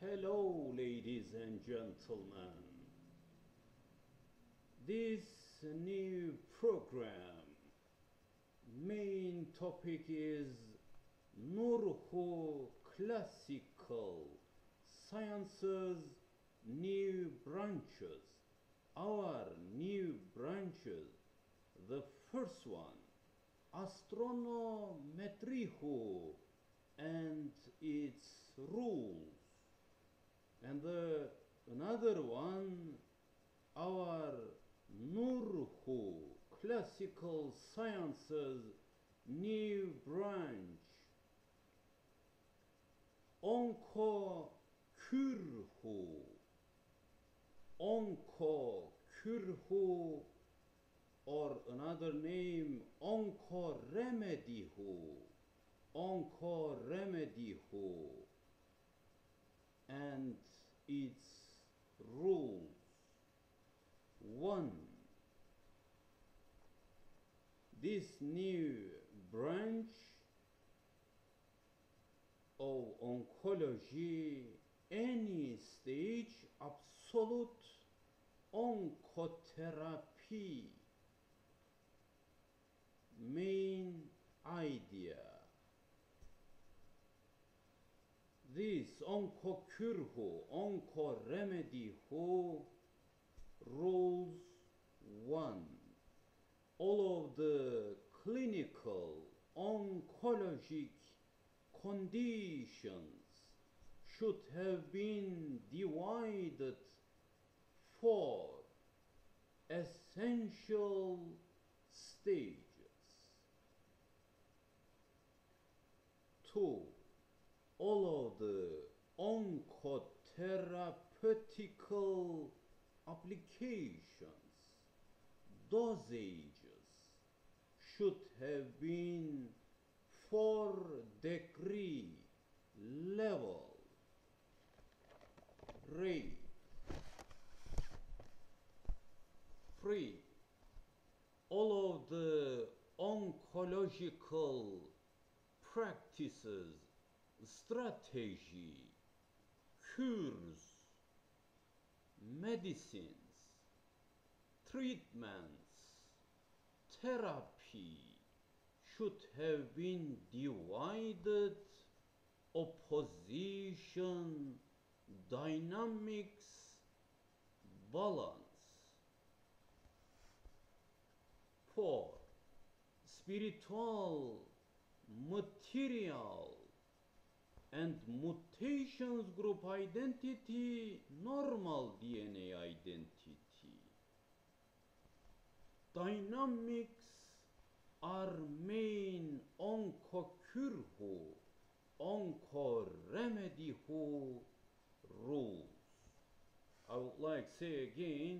Hello, ladies and gentlemen. This new program main topic is Nurhu Classical Sciences New Branches. Our new branches. The first one, Astronometrihu and its rules. And another one, our Nurhu Classical Sciences new branch, Onko Kurhu, or another name, Onko Remedihu, and its rules. 1. This new branch of oncology, any stage, absolute oncotherapy, main idea. This Onkoremedihu rules. 1. All of the clinical oncologic conditions should have been divided for essential stages. 2. All of the oncotherapeutical applications, dosages should have been 4-degree level rate. 3. All of the oncological practices, strategy, cures, medicines, treatments, therapy should have been divided, opposition, dynamics, balance. 4. Spiritual, material, and mutations group identity, normal DNA identity. Dynamics are main Onkoremedihu rules. I would like to say again,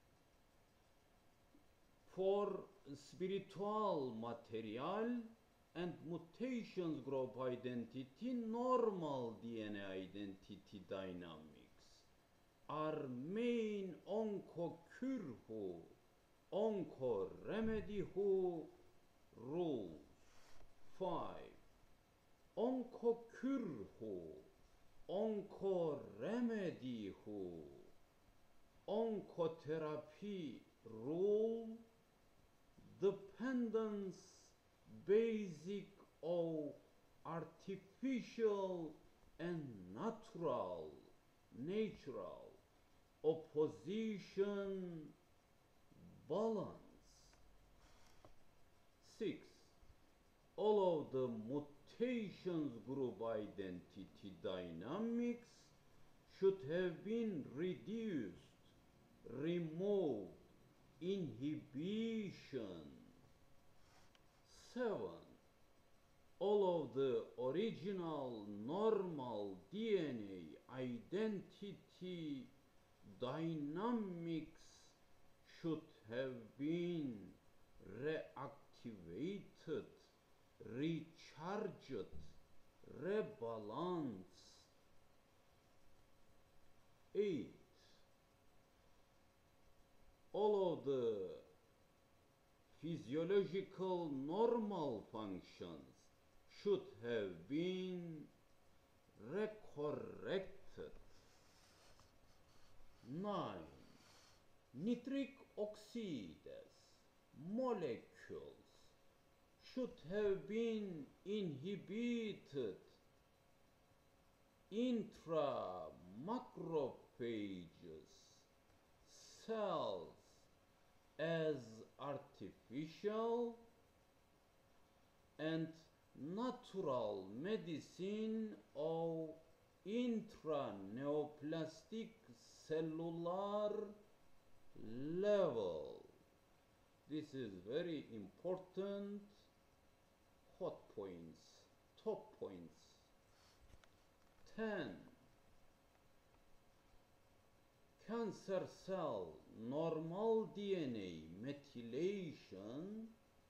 for spiritual material and mutations group identity, normal DNA identity dynamics are main Onkoremedihu rules. 5. Onkoremedihu, oncotherapy rule, dependence basic of artificial and natural, opposition, balance. 6. All of the mutations group identity dynamics should have been reduced, removed, inhibition. 7. All of the original normal DNA identity dynamics should have been reactivated, recharged, rebalanced. 8. All of the physiological normal functions should have been recorrected, 9. Nitric oxides molecules should have been inhibited intramacrophages cells as artificial and natural medicine of intraneoplastic cellular level. This is very important. Hot points, top points. 10. Cancer cell normal DNA methylation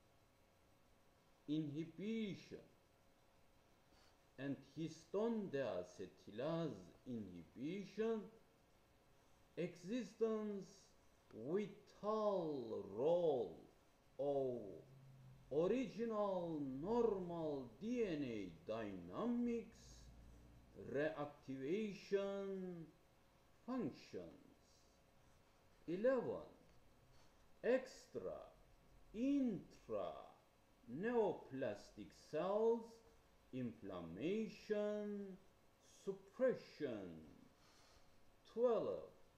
inhibition and histone deacetylase inhibition existence vital role of original normal DNA dynamics reactivation functions. 11. Extra intra neoplastic cells inflammation suppression. 12.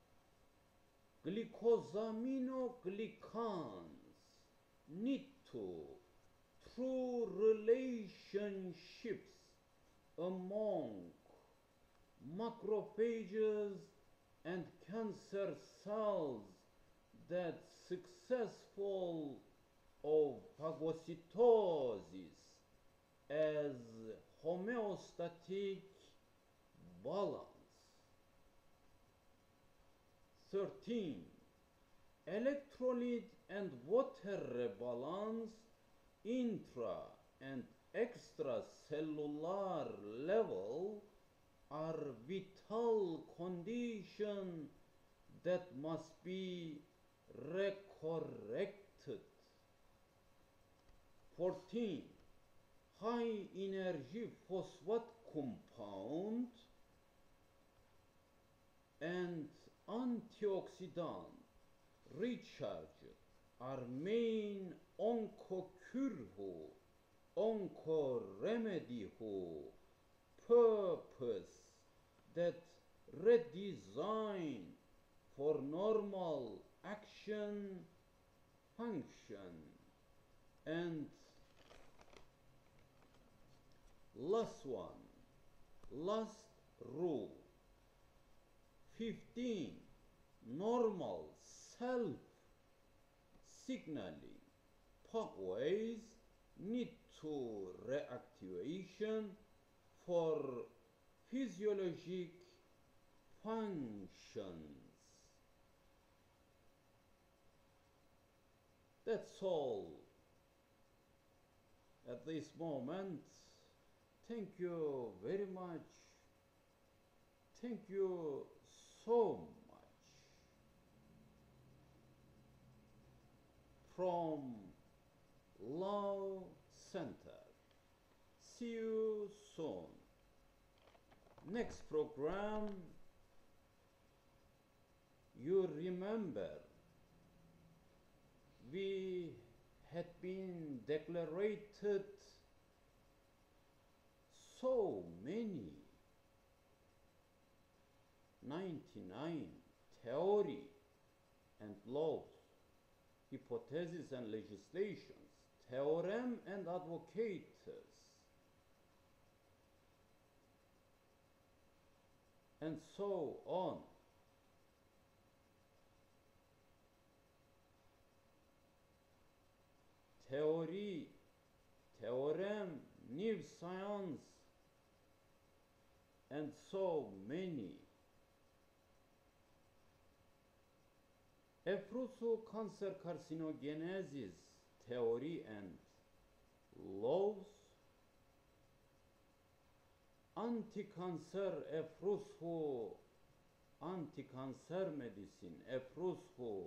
Glycosaminoglycans need to true relationships among macrophages and cancer cells that successful of phagocytosis as homeostatic balance. 13. Electrolyte and water rebalance intra and extracellular level are vital conditions that must be recorrected. 14. High energy phosphate compound and antioxidant recharge are main oncoremedy purpose that redesign for normal action function. And last rule 15. Normal self signaling pathways need to reactivation for physiologic functions. That's all at this moment. Thank you very much. Thank you so much. From Love Center. See you soon. Next program, you remember we had been declared so many 99 theory and laws, hypotheses and legislations, theorem and advocates, and so on. Theory, theorem, new science, and so many. Efrusu cancer carcinogenesis theory and laws, anti-cancer efrusu, anti-cancer medicine efrusu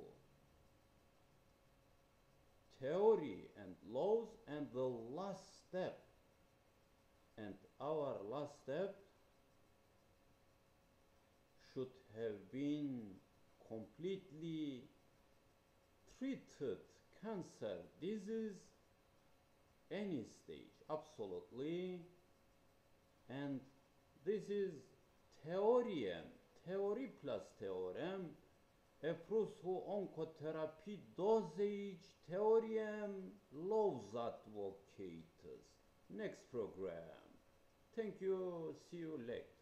theory and laws, and the last step, and our last step should have been completely treated cancer disease any stage, absolutely. And this is theorem, theory plus theorem, approves who oncotherapy dosage theorem laws advocates. Next program. Thank you. See you later.